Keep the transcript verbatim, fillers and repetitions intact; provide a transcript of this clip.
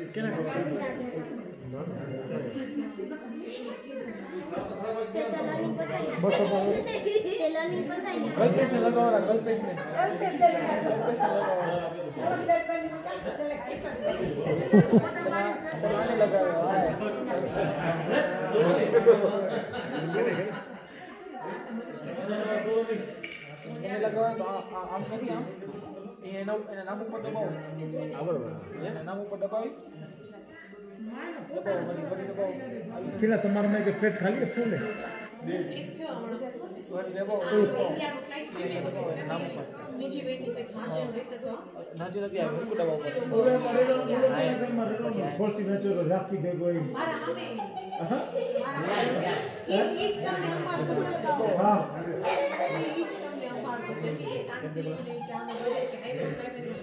बस गल पेस ने लगाओ ना गल पेस ने गल पेस ने लगाओ बनाने लगा है ini लगाओ आम कभी आम ini नाम ini नाम ऊपर दबाओ आवर ये नाम ऊपर दबाओ दबाओ बड़ी बड़ी दबाओ किला तुम्हारे में जो प्लेट खाली है फुल है एक थो हमारा दबाओ इंडिया को फ्लाइट ये दबाओ नाम ऊपर नीचे बैठने तक नाचे रहता तो नाचे लगे आगे को दबाओ पूरे मारे लो पूरे मारे लो फुल सिग्नेचर राखी दे कोई मारा हमें हां ईच ईच करने हम मार दो हां ईच करने हम मार दो क्योंकि एक आंटी ने क्या बोले कि है